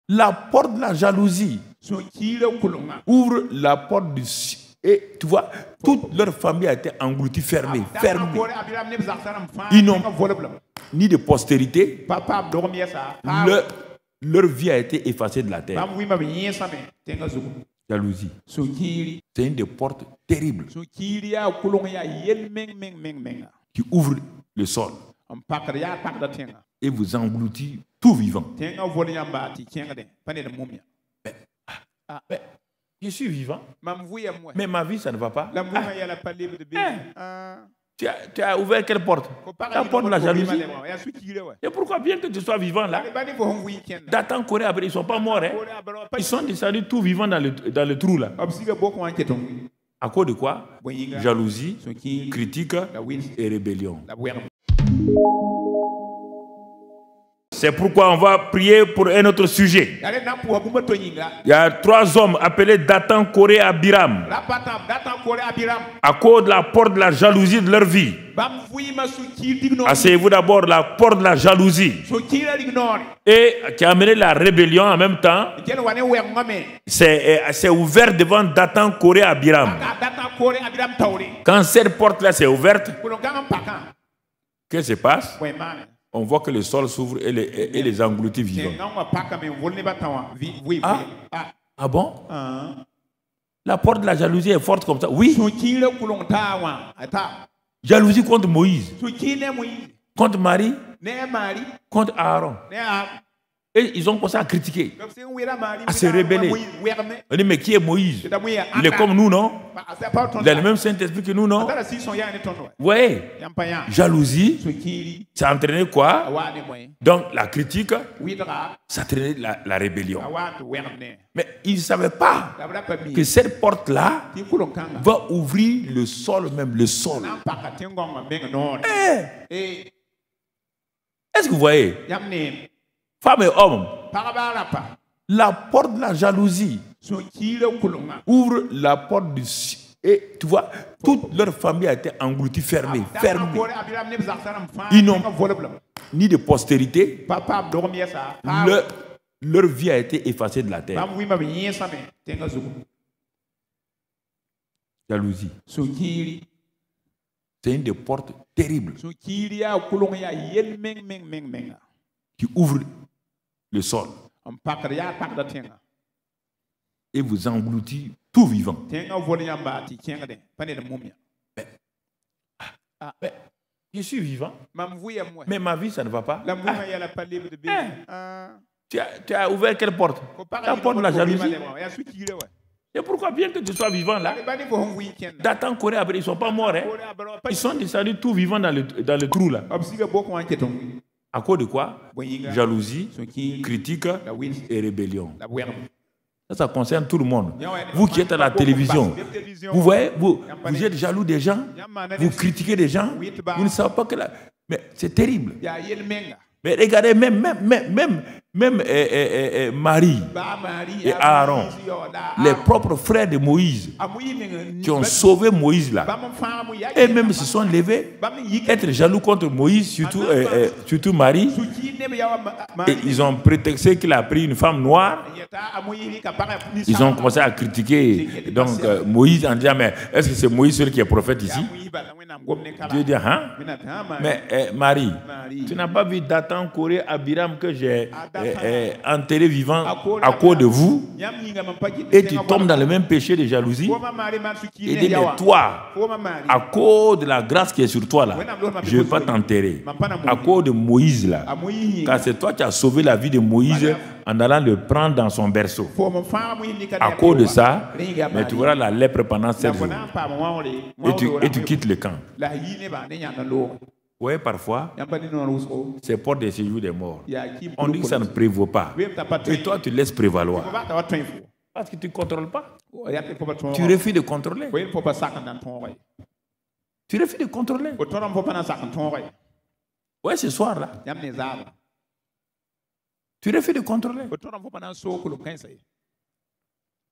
La porte de la jalousie ouvre la porte du... Et tu vois, toute leur famille a été engloutie, fermée. Ils n'ont ni de postérité. Leur vie a été effacée de la terre. Jalousie. C'est une des portes terribles qui ouvre le sol et vous engloutit tout vivant. Mais je suis vivant, mais ma vie, ça ne va pas. Tu as ouvert quelle porte? La porte de la jalousie. Et pourquoi, bien que tu sois vivant là, Dathan, Corée, ils ne sont pas morts. Hein? Ils sont descendus tout vivants dans le trou là. À cause de quoi? Jalousie, critique et rébellion. C'est pourquoi on va prier pour un autre sujet. Il y a 3 hommes appelés Dathan, Corée et Abiram. À cause de la porte de la jalousie de leur vie. Asseyez-vous d'abord, la porte de la jalousie. Et qui a amené la rébellion en même temps. C'est ouvert devant Dathan, Corée et Abiram. Quand cette porte-là s'est ouverte, qu'est-ce qui se passe? On voit que le sol s'ouvre et les engloutit vivants. Ah bon? La porte de la jalousie est forte comme ça? Oui. Jalousie contre Moïse, contre Marie, contre Aaron. Et ils ont commencé à critiquer, à se rebeller. On dit, mais qui est Moïse? Il est comme nous, non? Il a le même Saint-Esprit que nous, non? Oui. Jalousie, ça entraînait quoi? Donc la critique, ça entraînait la rébellion. Mais ils ne savaient pas que cette porte-là va ouvrir le sol, même le sol. Est-ce que vous voyez? Femmes et hommes, la porte de la jalousie ouvre la porte du... Et tu vois, toute leur famille a été engloutie, fermée. Ils n'ont ni de postérité. Leur vie a été effacée de la terre. Jalousie. C'est une des portes terribles qui ouvre le sol et vous engloutit tout vivant. Mais je suis vivant, mais ma vie, ça ne va pas. Tu as ouvert quelle porte? La porte de la jalousie. Et pourquoi, bien que tu sois vivant là, Dathan, Corée, ils ne sont pas morts. Hein? Ils sont descendus tout vivants dans le trou là. À cause de quoi? Jalousie, critique et rébellion. Ça concerne tout le monde. Vous qui êtes à la télévision, vous voyez, vous êtes jaloux des gens, vous critiquez des gens, vous ne savez pas que là... Mais c'est terrible. Mais regardez, même Marie et Aaron, les propres frères de Moïse, qui ont sauvé Moïse là, et même se sont levés, être jaloux contre Moïse, surtout Marie, et ils ont prétexté qu'il a pris une femme noire. Ils ont commencé à critiquer donc, Moïse en disant, mais est-ce que c'est Moïse seul qui est prophète ici? Dieu dit, hein? Mais Marie, tu n'as pas vu Dathan, Corée, Abiram que j'ai enterré vivant à cause de vous, et tu tombes dans le même péché de jalousie. Il dit, mais toi, à cause de la grâce qui est sur toi là, je ne vais pas t'enterrer. À cause de Moïse là, car c'est toi qui as sauvé la vie de Moïse en allant le prendre dans son berceau. À cause de ça, mais tu verras la lèpre pendant 7 jours. Et tu quittes le camp. Oui, parfois, c'est porte de séjour des morts. On dit que ça ne prévaut pas. Et toi, tu laisses prévaloir. Parce que tu ne contrôles pas. Tu refuses de contrôler. Tu refuses de contrôler. Oui, ce soir-là. Tu refuses de contrôler.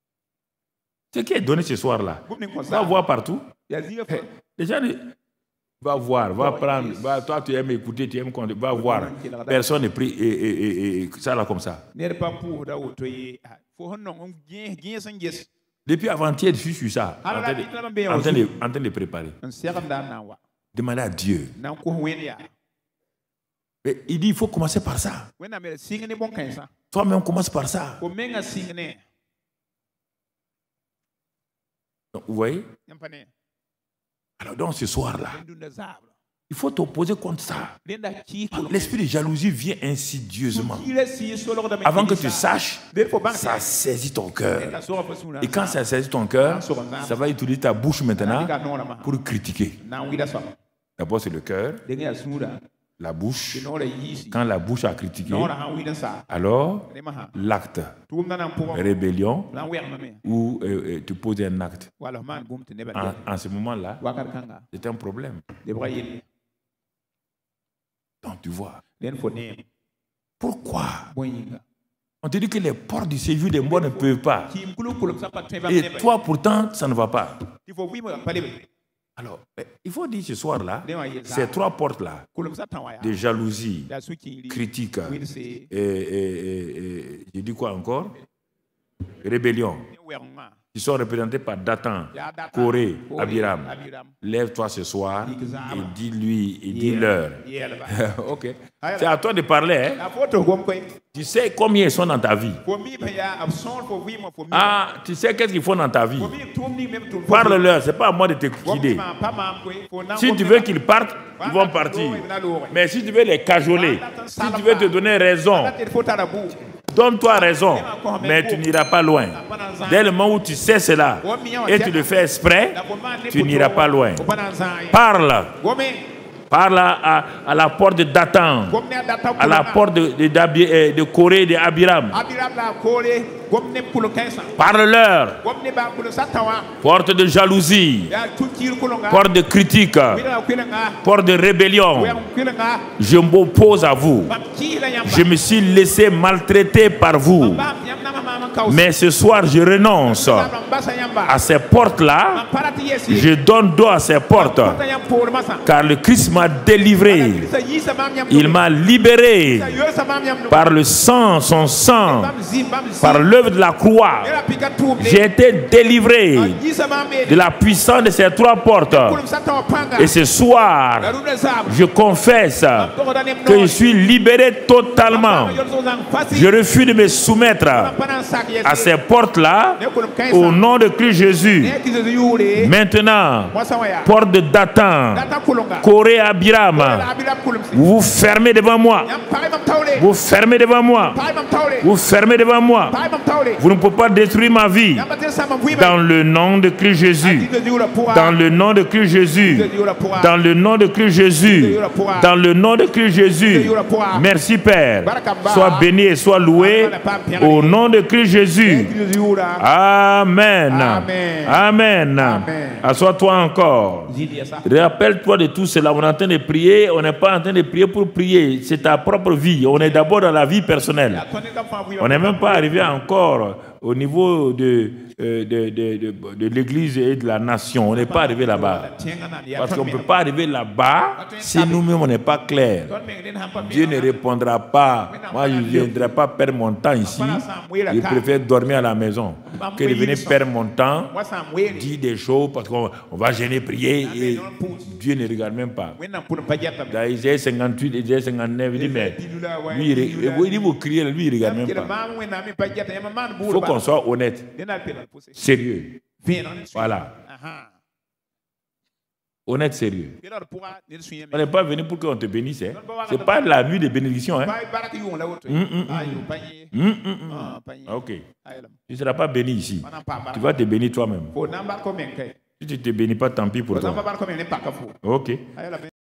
Ce qui est donné ce soir-là, on va voir partout. Les gens, Va voir, va prendre. Toi, tu aimes écouter, tu aimes qu'on va voir. Personne ne prie et ça là comme ça. Depuis avant-hier, je suis sur ça, en train de préparer. Demandez à Dieu. Et il dit, il faut commencer par ça. Toi-même, commence par ça. Donc, vous voyez? Alors, donc, ce soir-là, il faut t'opposer contre ça. L'esprit de jalousie vient insidieusement. Avant que tu saches, ça saisit ton cœur. Et quand ça saisit ton cœur, ça va utiliser ta bouche maintenant pour critiquer. D'abord, c'est le cœur. La bouche, quand la bouche a critiqué, alors l'acte, rébellion, ou tu poses un acte. En ce moment-là, c'est un problème. Donc tu vois, pourquoi on te dit que les portes du séjour des morts ne peuvent pas, et toi pourtant ça ne va pas. Alors, il faut dire ce soir-là, ces trois portes-là, de jalousie, critique, et je dis quoi encore? Rébellion, qui sont représentés par Dathan, Corée, Abiram. Lève-toi ce soir et dis-lui, et dis-leur. Ok. C'est à toi de parler. Hein? Tu sais combien ils sont dans ta vie. Ah, tu sais qu'est-ce qu'ils font dans ta vie. Parle-leur, ce n'est pas à moi de te guider. Si tu veux qu'ils partent, ils vont partir. Mais si tu veux les cajoler, si tu veux te donner raison, donne-toi raison, mais tu n'iras pas loin. Dès le moment où tu sais cela et tu le fais exprès, tu n'iras pas loin. Parle. Parle à la porte de Dathan, à la porte de Corée, de Abiram. Parle-leur. Porte de jalousie, porte de critique, porte de rébellion. Je m'oppose à vous. Je me suis laissé maltraiter par vous. Mais ce soir, je renonce à ces portes-là. Je donne dos à ces portes. Car le Christ m'a délivré. Il m'a libéré par le sang, son sang, par l'œuvre de la croix. J'ai été délivré de la puissance de ces trois portes. Et ce soir, je confesse que je suis libéré totalement. Je refuse de me soumettre à ces portes-là au nom de Christ Jésus. Maintenant, porte de Dathan, Corée, Abiram, vous vous fermez devant moi. Vous fermez devant moi. Vous fermez devant moi. Vous ne pouvez pas détruire ma vie. Dans le nom de Christ Jésus. Dans le nom de Christ Jésus. Dans le nom de Christ Jésus. Dans le nom de Christ Jésus. Merci Père. Sois béni et sois loué au nom de Christ Jésus. Amen. Amen. Assois-toi encore. Rappelle-toi de tout cela. On est en train de prier. On n'est pas en train de prier pour prier. C'est ta propre vie. On est d'abord dans la vie personnelle. On n'est même pas arrivé encore au niveau de l'Église et de la nation. On n'est pas arrivé là-bas. Parce qu'on ne peut pas arriver là-bas si nous-mêmes on n'est pas clair. Dieu ne répondra pas. Moi, je ne viendrai pas perdre mon temps ici. Je préfère dormir à la maison que de venir perdre mon temps, dire des choses parce qu'on va gêner, prier et Dieu ne regarde même pas. Dans Isaïe 58, Isaïe 59, il dit, mais lui, vous criez, lui, il ne regarde même pas. Il faut qu'on soit honnête, sérieux. Voilà. Honnête, sérieux. On n'est pas venu pour qu'on te bénisse. Hein. Ce n'est pas la nuit de bénédiction. Hein. Ok. Tu ne seras pas béni ici. Tu vas te bénir toi-même. Si tu ne te bénis pas, tant pis pour toi. Ok.